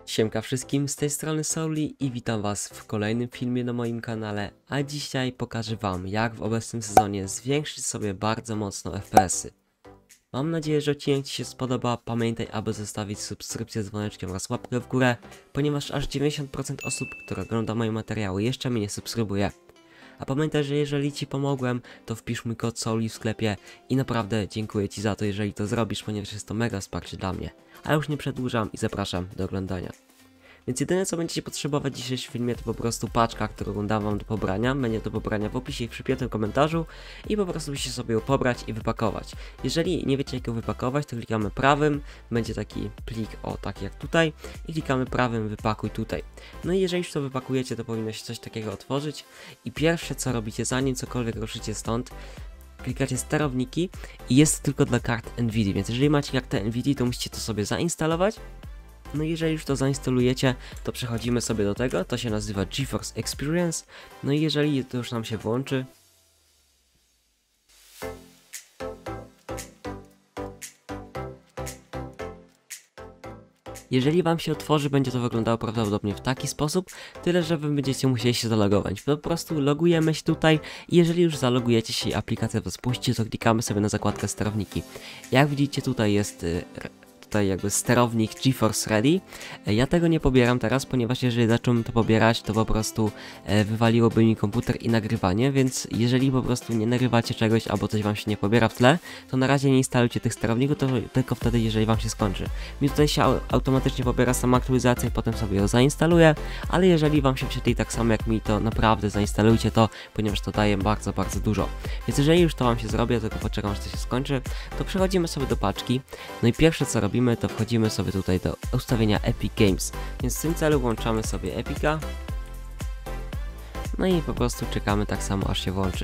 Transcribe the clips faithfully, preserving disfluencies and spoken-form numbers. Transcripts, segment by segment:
Siemka wszystkim, z tej strony Souli i witam was w kolejnym filmie na moim kanale, a dzisiaj pokażę wam, jak w obecnym sezonie zwiększyć sobie bardzo mocno F P S-y. Mam nadzieję, że odcinek ci się spodoba. Pamiętaj, aby zostawić subskrypcję z dzwoneczkiem oraz łapkę w górę, ponieważ aż dziewięćdziesiąt procent osób, które ogląda moje materiały, jeszcze mnie nie subskrybuje. A pamiętaj, że jeżeli ci pomogłem, to wpisz mój kod Souli w sklepie i naprawdę dziękuję ci za to, jeżeli to zrobisz, ponieważ jest to mega wsparcie dla mnie. A już nie przedłużam i zapraszam do oglądania. Więc jedyne co będziecie potrzebować w dzisiejszym filmie to po prostu paczka, którą dam wam do pobrania. Będzie do pobrania w opisie i w przypiętym komentarzu i po prostu musicie sobie ją pobrać i wypakować. Jeżeli nie wiecie jak ją wypakować, to klikamy prawym, będzie taki plik o taki jak tutaj i klikamy prawym wypakuj tutaj. No i jeżeli już to wypakujecie, to powinno się coś takiego otworzyć i pierwsze co robicie zanim cokolwiek ruszycie stąd, klikacie sterowniki i jest to tylko dla kart Nvidia, więc jeżeli macie kartę Nvidia, to musicie to sobie zainstalować. No i jeżeli już to zainstalujecie, to przechodzimy sobie do tego, to się nazywa GeForce Experience. No i jeżeli to już nam się włączy, jeżeli wam się otworzy, będzie to wyglądało prawdopodobnie w taki sposób, tyle że wy będziecie musieli się zalogować. Po prostu logujemy się tutaj i jeżeli już zalogujecie się i aplikacja was puści, to klikamy sobie na zakładkę sterowniki. Jak widzicie, tutaj jest y, tutaj jakby sterownik GeForce Ready. Ja tego nie pobieram teraz, ponieważ jeżeli zacząłem to pobierać, to po prostu e, wywaliłoby mi komputer i nagrywanie, więc jeżeli po prostu nie nagrywacie czegoś albo coś wam się nie pobiera w tle, to na razie nie instalujcie tych sterowników, to tylko wtedy, jeżeli wam się skończy. Mi tutaj się automatycznie pobiera sama aktualizacja i potem sobie ją zainstaluję, ale jeżeli wam się wyświetli tak samo jak mi, to naprawdę zainstalujcie to, ponieważ to daje bardzo, bardzo dużo. Więc jeżeli już to wam się zrobi, tylko poczekam, aż to się skończy, to przechodzimy sobie do paczki. No i pierwsze co robimy, to wchodzimy sobie tutaj do ustawienia Epic Games, więc w tym celu włączamy sobie Epica, no i po prostu czekamy tak samo aż się włączy.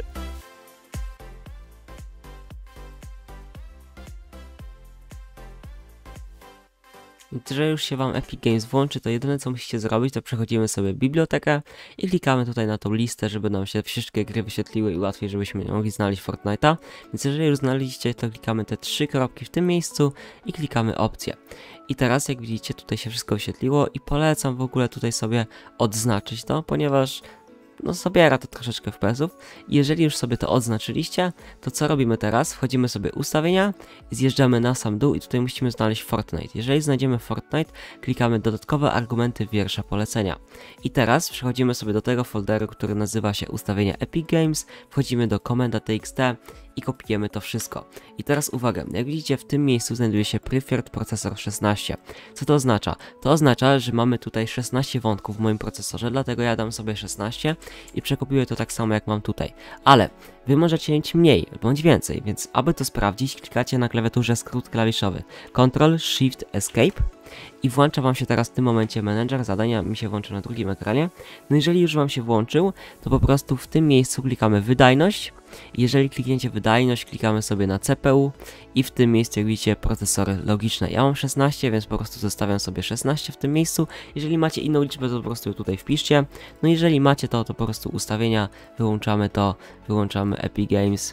Jeżeli już się wam Epic Games włączy, to jedyne co musicie zrobić, to przechodzimy sobie bibliotekę i klikamy tutaj na tą listę, żeby nam się wszystkie gry wyświetliły i łatwiej, żebyśmy mogli znaleźć Fortnite'a. Więc jeżeli już znaleźliście, to klikamy te trzy kropki w tym miejscu i klikamy opcje. I teraz jak widzicie, tutaj się wszystko wyświetliło i polecam w ogóle tutaj sobie odznaczyć to, ponieważ no zabiera to troszeczkę F P S-ów. Jeżeli już sobie to odznaczyliście, to co robimy teraz? Wchodzimy sobie ustawienia i zjeżdżamy na sam dół i tutaj musimy znaleźć Fortnite. Jeżeli znajdziemy Fortnite, klikamy dodatkowe argumenty wiersza polecenia. I teraz przechodzimy sobie do tego folderu, który nazywa się ustawienia Epic Games, wchodzimy do komenda.txt i kopiujemy to wszystko. I teraz uwaga, jak widzicie w tym miejscu znajduje się Preferred Processor szesnaście. Co to oznacza? To oznacza, że mamy tutaj szesnaście wątków w moim procesorze, dlatego ja dam sobie szesnaście i przekopiuję to tak samo jak mam tutaj. Ale wy możecie mieć mniej bądź więcej, więc aby to sprawdzić, klikacie na klawiaturze skrót klawiszowy Ctrl Shift Escape i włącza wam się teraz w tym momencie menedżer zadania, mi się włączy na drugim ekranie. No jeżeli już wam się włączył, to po prostu w tym miejscu klikamy wydajność. Jeżeli klikniecie wydajność, klikamy sobie na C P U i w tym miejscu jak widzicie procesory logiczne. Ja mam szesnaście, więc po prostu zostawiam sobie szesnaście w tym miejscu. Jeżeli macie inną liczbę, to po prostu tutaj wpiszcie. No jeżeli macie to, to po prostu ustawienia, wyłączamy to, wyłączamy Epic Games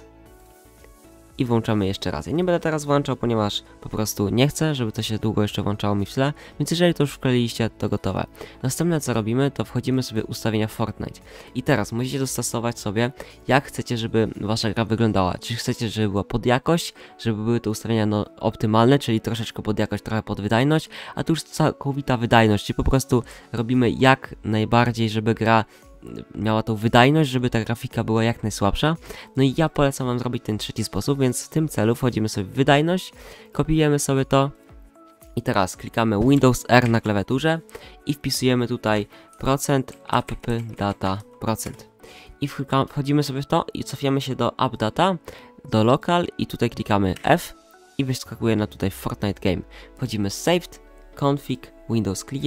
i włączamy jeszcze raz. Ja nie będę teraz włączał, ponieważ po prostu nie chcę, żeby to się długo jeszcze włączało mi w tle, więc jeżeli to już wkleiliście, to gotowe. Następne co robimy, to wchodzimy sobie w ustawienia Fortnite. I teraz musicie dostosować sobie, jak chcecie, żeby wasza gra wyglądała. Czy chcecie, żeby była pod jakość, żeby były te ustawienia no, optymalne, czyli troszeczkę pod jakość, trochę pod wydajność, a tu już całkowita wydajność, czyli po prostu robimy jak najbardziej, żeby gra miała tą wydajność, żeby ta grafika była jak najsłabsza. No i ja polecam wam zrobić ten trzeci sposób, więc w tym celu wchodzimy sobie w wydajność, kopiujemy sobie to i teraz klikamy Windows R na klawiaturze i wpisujemy tutaj procent appdata procent. I wchodzimy sobie w to i cofiamy się do appdata, do local i tutaj klikamy F i wyskakuje na tutaj Fortnite Game. Wchodzimy saved, config, Windows Client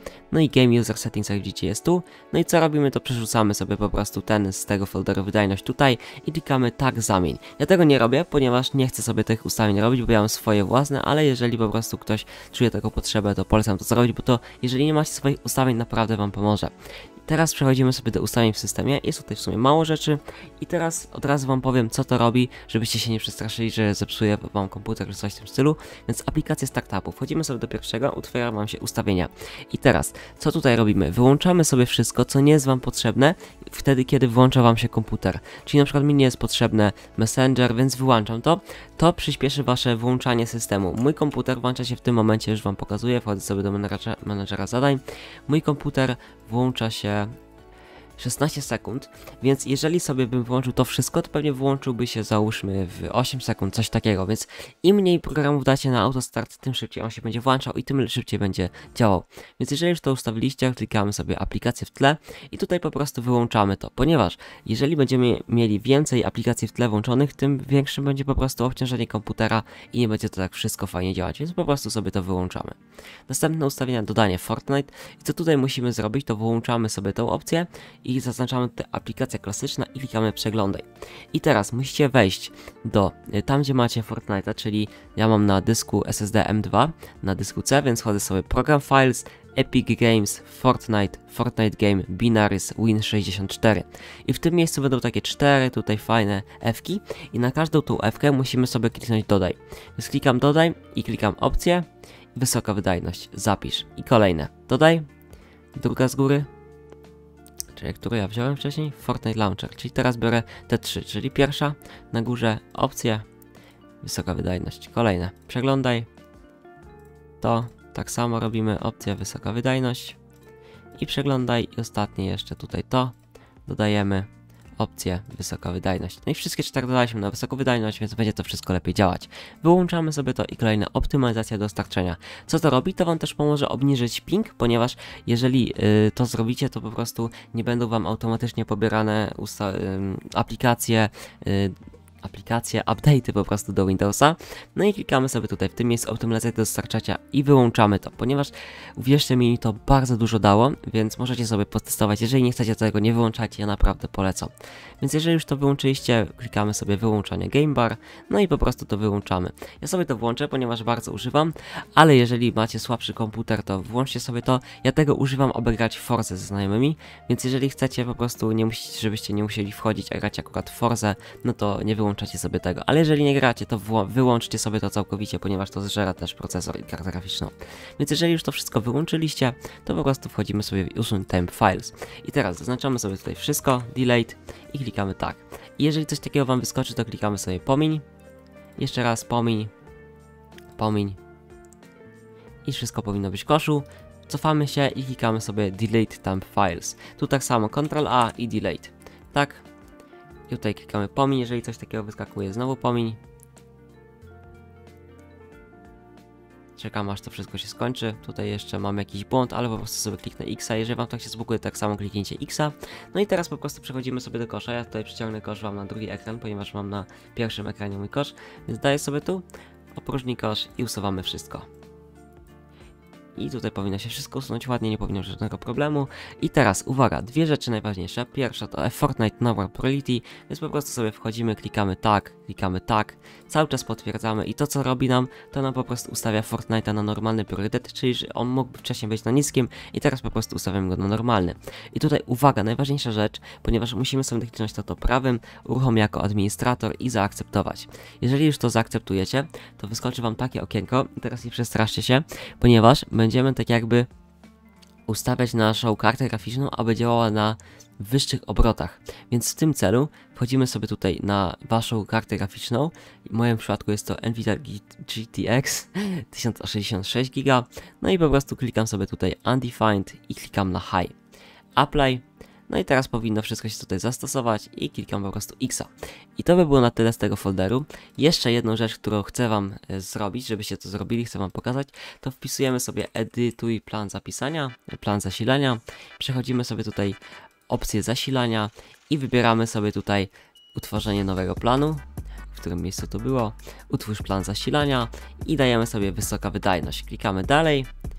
no i Game User Settings, jak widzicie, jest tu. No i co robimy, to przerzucamy sobie po prostu ten z tego folderu wydajność tutaj i klikamy tak zamień. Ja tego nie robię, ponieważ nie chcę sobie tych ustawień robić, bo ja mam swoje własne, ale jeżeli po prostu ktoś czuje taką potrzebę, to polecam to zrobić, bo to jeżeli nie macie swoich ustawień, naprawdę wam pomoże. Teraz przechodzimy sobie do ustawień w systemie, jest tutaj w sumie mało rzeczy i teraz od razu wam powiem, co to robi, żebyście się nie przestraszyli, że zepsuje wam komputer czy coś w tym stylu. Więc aplikacje startupu, wchodzimy sobie do pierwszego, otwiera wam się ustawienia. I teraz, co tutaj robimy? Wyłączamy sobie wszystko, co nie jest wam potrzebne wtedy, kiedy włącza wam się komputer. Czyli na przykład mi nie jest potrzebne Messenger, więc wyłączam to. To przyspieszy wasze włączanie systemu. Mój komputer włącza się w tym momencie, już wam pokazuję, wchodzę sobie do menedżera, menedżera zadań. Mój komputer włącza się szesnaście sekund, więc jeżeli sobie bym włączył to wszystko, to pewnie włączyłby się załóżmy w osiem sekund, coś takiego, więc im mniej programów dacie na autostart, tym szybciej on się będzie włączał i tym szybciej będzie działał. Więc jeżeli już to ustawiliście, klikamy sobie aplikację w tle i tutaj po prostu wyłączamy to, ponieważ jeżeli będziemy mieli więcej aplikacji w tle włączonych, tym większym będzie po prostu obciążenie komputera i nie będzie to tak wszystko fajnie działać, więc po prostu sobie to wyłączamy. Następne ustawienia, dodanie Fortnite i co tutaj musimy zrobić, to wyłączamy sobie tą opcję i zaznaczamy tutaj aplikacja klasyczna i klikamy przeglądaj. I teraz musicie wejść do tam, gdzie macie Fortnite'a, czyli ja mam na dysku S S D M dwa, na dysku C, więc wchodzę sobie Program Files, Epic Games, Fortnite, Fortnite Game, Binaries, Win sześćdziesiąt cztery. I w tym miejscu będą takie cztery tutaj fajne F-ki i na każdą tą F-kę musimy sobie kliknąć dodaj. Więc klikam dodaj i klikam opcję, wysoka wydajność, zapisz i kolejne. Dodaj, druga z góry, czyli którą ja wziąłem wcześniej, Fortnite Launcher, czyli teraz biorę te trzy, czyli pierwsza, na górze opcje, wysoka wydajność, kolejne, przeglądaj, to tak samo robimy, opcja wysoka wydajność i przeglądaj i ostatnie jeszcze tutaj to, dodajemy opcję wysoka wydajność. No i wszystkie cztery dodaliśmy na wysoką wydajność, więc będzie to wszystko lepiej działać. Wyłączamy sobie to i kolejna optymalizacja dostarczenia. Co to robi? To wam też pomoże obniżyć ping, ponieważ jeżeli yy, to zrobicie, to po prostu nie będą wam automatycznie pobierane usta yy, aplikacje, yy, aplikacje, update'y po prostu do Windowsa. No i klikamy sobie tutaj w tym miejscu optymalizację dostarczenia i wyłączamy to, ponieważ uwierzcie mi, to bardzo dużo dało, więc możecie sobie potestować. Jeżeli nie chcecie tego, nie wyłączajcie, ja naprawdę polecam. Więc jeżeli już to wyłączyliście, klikamy sobie wyłączanie Game Bar, no i po prostu to wyłączamy. Ja sobie to włączę, ponieważ bardzo używam, ale jeżeli macie słabszy komputer, to włączcie sobie to. Ja tego używam, aby grać w Forze ze znajomymi, więc jeżeli chcecie po prostu, nie musicie, żebyście nie musieli wchodzić, a grać akurat w Forze, no to nie wyłączajcie. Wyłączacie sobie tego, ale jeżeli nie gracie, to wyłączcie sobie to całkowicie, ponieważ to zżera też procesor i kartę graficzną. Więc jeżeli już to wszystko wyłączyliście, to po prostu wchodzimy sobie w usuń temp files. I teraz zaznaczamy sobie tutaj wszystko, delete i klikamy tak. I jeżeli coś takiego wam wyskoczy, to klikamy sobie pomiń, jeszcze raz pomiń, pomiń i wszystko powinno być w koszu. Cofamy się i klikamy sobie delete temp files. Tu tak samo control A i delete. Tak. I tutaj klikamy pomiń, jeżeli coś takiego wyskakuje, znowu pomiń. Czekam, aż to wszystko się skończy. Tutaj jeszcze mam jakiś błąd, ale po prostu sobie kliknę X, jeżeli wam tak się zbuguje, tak samo kliknijcie X. No i teraz po prostu przechodzimy sobie do kosza. Ja tutaj przyciągnę kosz wam na drugi ekran, ponieważ mam na pierwszym ekranie mój kosz. Więc daję sobie tu opróżni kosz i usuwamy wszystko. I tutaj powinno się wszystko usunąć ładnie, nie powinno być żadnego problemu. I teraz uwaga, dwie rzeczy najważniejsze. Pierwsza to Fortnite Normal Priority, więc po prostu sobie wchodzimy, klikamy tak, klikamy tak, cały czas potwierdzamy i to co robi nam, to nam po prostu ustawia Fortnite'a na normalny priorytet, czyli że on mógłby wcześniej być na niskim i teraz po prostu ustawiamy go na normalny. I tutaj uwaga, najważniejsza rzecz, ponieważ musimy sobie kliknąć to, to prawym, uruchom jako administrator i zaakceptować. Jeżeli już to zaakceptujecie, to wyskoczy wam takie okienko i teraz nie przestraszcie się, ponieważ będziemy tak jakby ustawiać naszą kartę graficzną, aby działała na wyższych obrotach. Więc w tym celu wchodzimy sobie tutaj na waszą kartę graficzną. W moim przypadku jest to Nvidia G T X tysiąc sześćdziesiąt sześć giga. No i po prostu klikam sobie tutaj Undefined i klikam na High. Apply. No i teraz powinno wszystko się tutaj zastosować i klikam po prostu X. I to by było na tyle z tego folderu. Jeszcze jedną rzecz, którą chcę wam e, zrobić, żebyście to zrobili, chcę wam pokazać, to wpisujemy sobie edytuj plan zapisania, plan zasilania. Przechodzimy sobie tutaj opcję zasilania i wybieramy sobie tutaj utworzenie nowego planu, w którym miejscu to było, utwórz plan zasilania i dajemy sobie wysoka wydajność. Klikamy dalej.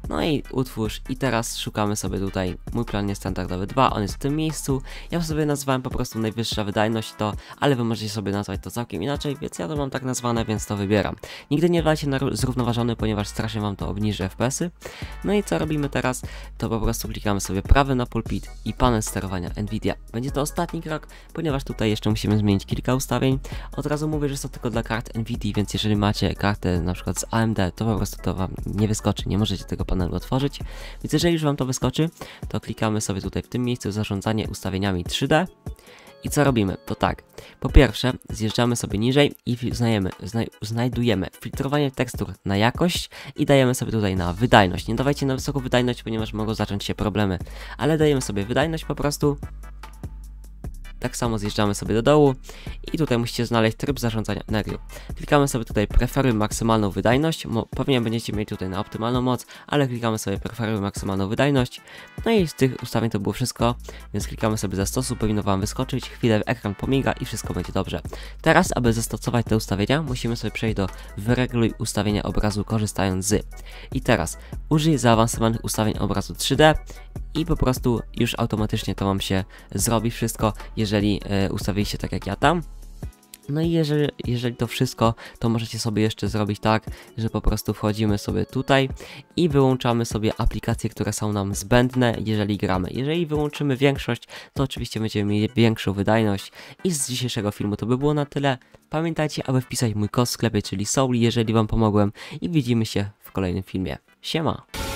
No i utwórz i teraz szukamy sobie tutaj, mój plan jest standardowy dwa, on jest w tym miejscu. Ja sobie nazwałem po prostu najwyższa wydajność to, ale wy możecie sobie nazwać to całkiem inaczej, więc ja to mam tak nazwane, więc to wybieram. Nigdy nie dajcie na zrównoważony, ponieważ strasznie wam to obniży F P S y. No i co robimy teraz, to po prostu klikamy sobie prawy na pulpit i panel sterowania Nvidia. Będzie to ostatni krok, ponieważ tutaj jeszcze musimy zmienić kilka ustawień. Od razu mówię, że jest to tylko dla kart Nvidia, więc jeżeli macie kartę na przykład z A M D, to po prostu to wam nie wyskoczy, nie możecie tego panelu otworzyć. Więc jeżeli już wam to wyskoczy, to klikamy sobie tutaj w tym miejscu zarządzanie ustawieniami trzy D. I co robimy? To tak, po pierwsze zjeżdżamy sobie niżej i znajemy, znaj znajdujemy filtrowanie tekstur na jakość i dajemy sobie tutaj na wydajność. Nie dawajcie na wysoką wydajność, ponieważ mogą zacząć się problemy, ale dajemy sobie wydajność po prostu. Tak samo zjeżdżamy sobie do dołu i tutaj musicie znaleźć tryb zarządzania energią. Klikamy sobie tutaj preferuj maksymalną wydajność, Mo pewnie będziecie mieli tutaj na optymalną moc, ale klikamy sobie preferuj maksymalną wydajność. No i z tych ustawień to było wszystko, więc klikamy sobie zastosuj, powinno wam wyskoczyć, chwilę ekran pomiga i wszystko będzie dobrze. Teraz, aby zastosować te ustawienia, musimy sobie przejść do wyreguluj ustawienia obrazu korzystając z. I teraz użyj zaawansowanych ustawień obrazu trzy D i po prostu już automatycznie to wam się zrobi wszystko, jeżeli e, ustawiliście tak jak ja tam. No i jeżeli, jeżeli to wszystko, to możecie sobie jeszcze zrobić tak, że po prostu wchodzimy sobie tutaj i wyłączamy sobie aplikacje, które są nam zbędne, jeżeli gramy. Jeżeli wyłączymy większość, to oczywiście będziemy mieli większą wydajność. I z dzisiejszego filmu to by było na tyle. Pamiętajcie, aby wpisać mój kod w sklepie, czyli Souli, jeżeli wam pomogłem i widzimy się w kolejnym filmie. Siema!